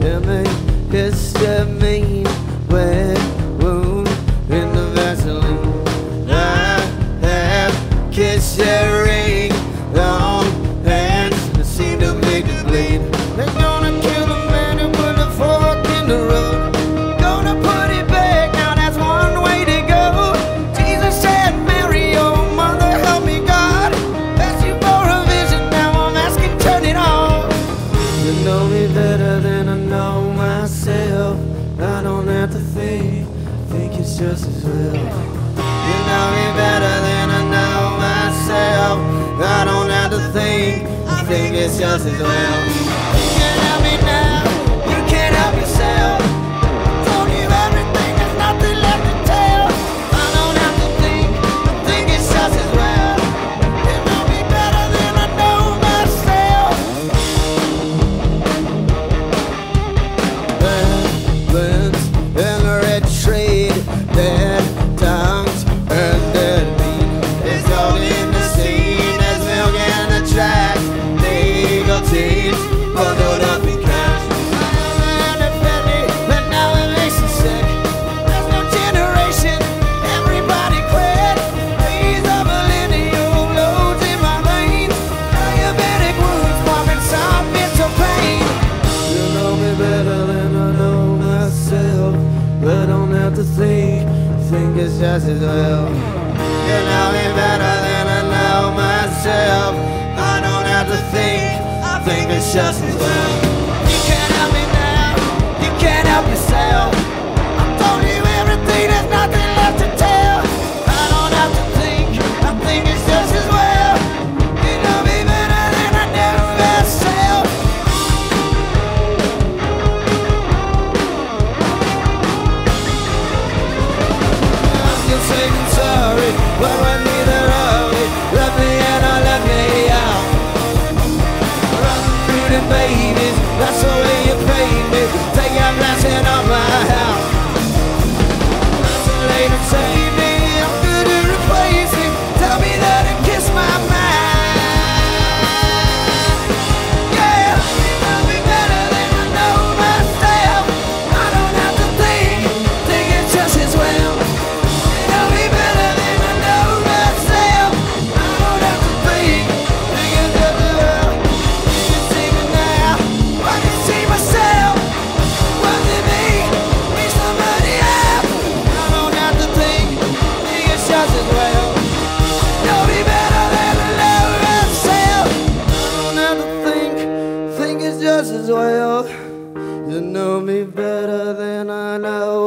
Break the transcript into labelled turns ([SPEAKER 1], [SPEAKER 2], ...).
[SPEAKER 1] Histamine, wet wound in the Vaseline. I have kissed your ring on hands that seem to make it bleed. They're gonna kill the man who put the fork in the road. Gonna put it back, now that's one way to go. Jesus said, Mary, your mother, help me God. Asked you for a vision, now I'm asking, turn it off. You know me better than I know myself. I don't have to think it's just as well. You know me better than I know myself. I don't have to think it's just as well. You can't help me now, you can't help yourself. Told you everything, there's nothing left to tell. I don't have to think it's just as well. You know me better than I know myself. Balance and red trade, dead tongues and dead meat. It's all in the scene, there's milk in the track. Legal teeth, bundled up in cash. I am offended, but now it makes me sick. There's no generation, everybody quit. These are millennial loads in my veins. Diabetic wounds, popping some bits of pain. You know me better than I know myself, but I don't have to think it's just as well. You know me better than I know myself. I don't have to think it's just as well. You can't help me now, you can't help yourself. I told you everything, there's nothing left to tell. I don't have to think it's just as well. You know me better than I know myself. I'm still saying sorry, but when neither of it left me in or left me out. Running babies, that's the way you paid me. Take your blessing off my house. Isolate and save me, I'm good at replacing. Tell me that and kiss my mind. Yeah, you know me better than I know myself. I don't have to think it's just as well. You know me better than I know myself. I don't have to think it's just as well. You can see me now, I can see myself. Was it me? Me somebody else? I don't have to think it's just as well. Know me better than I know myself. I don't have to think it's just as well. You know me better than I know